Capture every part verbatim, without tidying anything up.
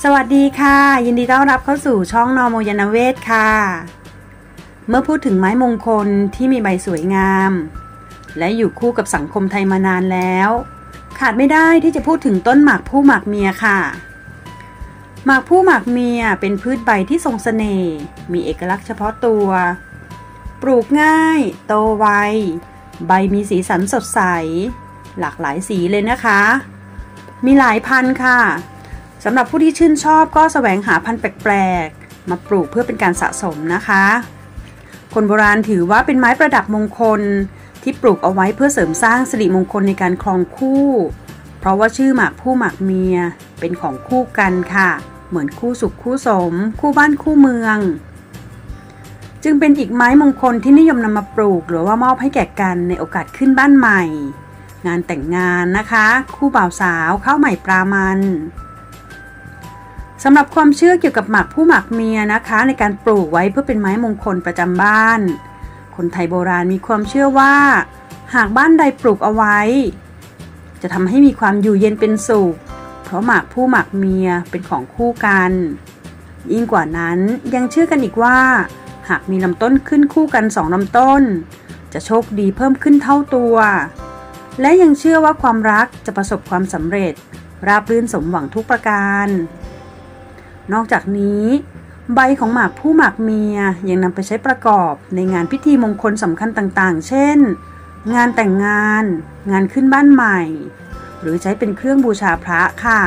สวัสดีค่ะยินดีต้อนรับเข้าสู่ช่องนอโมยนเวศค่ะเมื่อพูดถึงไม้มงคลที่มีใบสวยงามและอยู่คู่กับสังคมไทยมานานแล้วขาดไม่ได้ที่จะพูดถึงต้นหมากผู้หมากเมียค่ะหมากผู้หมากเมียเป็นพืชใบที่ทรงเสน่ห์มีเอกลักษณ์เฉพาะตัวปลูกง่ายโตไวใบมีสีสันสดใสหลากหลายสีเลยนะคะมีหลายพันธุ์ค่ะสำหรับผู้ที่ชื่นชอบก็แสวงหาพันธุ์แปลกๆมาปลูกเพื่อเป็นการสะสมนะคะคนโบราณถือว่าเป็นไม้ประดับมงคลที่ปลูกเอาไว้เพื่อเสริมสร้างสิริมงคลในการครองคู่เพราะว่าชื่อหมากผู้หมากเมียเป็นของคู่กันค่ะเหมือนคู่สุขคู่สมคู่บ้านคู่เมืองจึงเป็นอีกไม้มงคลที่นิยมนำมาปลูกหรือว่ามอบให้แก่กันในโอกาสขึ้นบ้านใหม่งานแต่งงานนะคะคู่บ่าวสาวข้าวใหม่ปลามันสำหรับความเชื่อเกี่ยวกับหมากผู้หมากเมียนะคะในการปลูกไว้เพื่อเป็นไม้มงคลประจำบ้านคนไทยโบราณมีความเชื่อว่าหากบ้านใดปลูกเอาไว้จะทำให้มีความอยู่เย็นเป็นสุขเพราะหมากผู้หมากเมียเป็นของคู่กันยิ่งกว่านั้นยังเชื่อกันอีกว่าหากมีลำต้นขึ้นคู่กันสองลำต้นจะโชคดีเพิ่มขึ้นเท่าตัวและยังเชื่อว่าความรักจะประสบความสำเร็จราบรื่นสมหวังทุกประการนอกจากนี้ใบของหมากผู้หมากเมียยังนำไปใช้ประกอบในงานพิธีมงคลสำคัญต่างๆเช่นงานแต่งงานงานขึ้นบ้านใหม่หรือใช้เป็นเครื่องบูชาพระค่ะ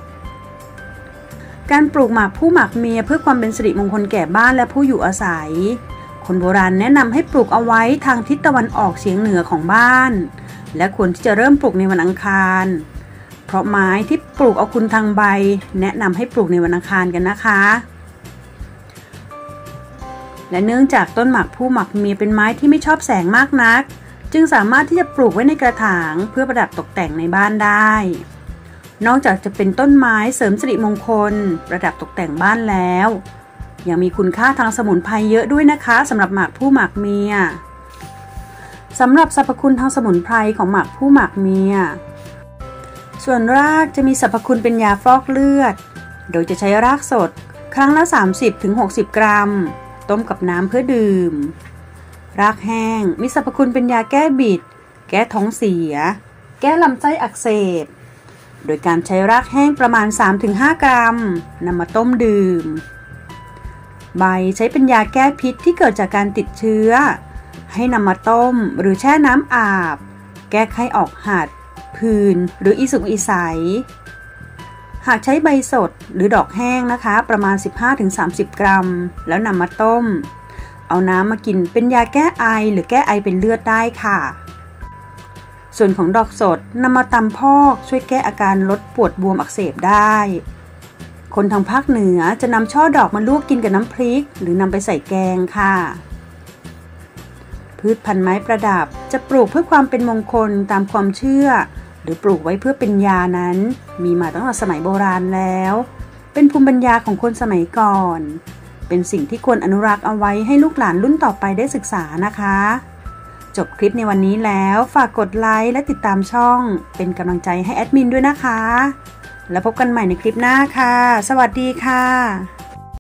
การปลูกหมากผู้หมากเมียเพื่อความเป็นสิริมงคลแก่บ้านและผู้อยู่อาศัยคนโบราณแนะนำให้ปลูกเอาไว้ทางทิศตะวันออกเฉียงเหนือของบ้านและควรที่จะเริ่มปลูกในวันอังคารเพราะไม้ที่ปลูกเอาคุณทางใบแนะนำให้ปลูกในวันอังคารกันนะคะและเนื่องจากต้นหมากผู้หมากเมียเป็นไม้ที่ไม่ชอบแสงมากนักจึงสามารถที่จะปลูกไว้ในกระถางเพื่อประดับตกแต่งในบ้านได้นอกจากจะเป็นต้นไม้เสริมสิริมงคลประดับตกแต่งบ้านแล้วยังมีคุณค่าทางสมุนไพรเยอะด้วยนะคะสำหรับหมากผู้หมากเมียสำหรับสรรพคุณทางสมุนไพรของหมากผู้หมากเมียส่วนรากจะมีสรรพคุณเป็นยาฟอกเลือดโดยจะใช้รากสดครั้งละ สามสิบถึงหกสิบ กรัมต้มกับน้ำเพื่อดื่มรากแห้งมีสรรพคุณเป็นยาแก้บิดแก้ท้องเสียแก้ลำไส้อักเสบโดยการใช้รากแห้งประมาณ สามถึงห้า กรัมนำมาต้มดื่มใบใช้เป็นยาแก้พิษที่เกิดจากการติดเชื้อให้นำมาต้มหรือแช่น้ำอาบแก้ไข้ออกหัดผื่นหรืออีสุกอีใสหากใช้ใบสดหรือดอกแห้งนะคะประมาณ สิบห้าถึงสามสิบ กรัมแล้วนำมาต้มเอาน้ำมากินเป็นยาแก้ไอหรือแก้ไอเป็นเลือดได้ค่ะส่วนของดอกสดนำมาตำพอกช่วยแก้อาการลดปวดบวมอักเสบได้คนทางภาคเหนือจะนำช่อดอกมาลวกกินกับน้ำพริกหรือนำไปใส่แกงค่ะพืชพันธุ์ไม้ประดับจะปลูกเพื่อความเป็นมงคลตามความเชื่อหรือปลูกไว้เพื่อเป็นยานั้นมีมาตั้งแต่สมัยโบราณแล้วเป็นภูมิปัญญาของคนสมัยก่อนเป็นสิ่งที่ควรอนุรักษ์เอาไว้ให้ลูกหลานรุ่นต่อไปได้ศึกษานะคะจบคลิปในวันนี้แล้วฝากกดไลค์และติดตามช่องเป็นกำลังใจให้แอดมินด้วยนะคะแล้วพบกันใหม่ในคลิปหน้าค่ะสวัสดีค่ะ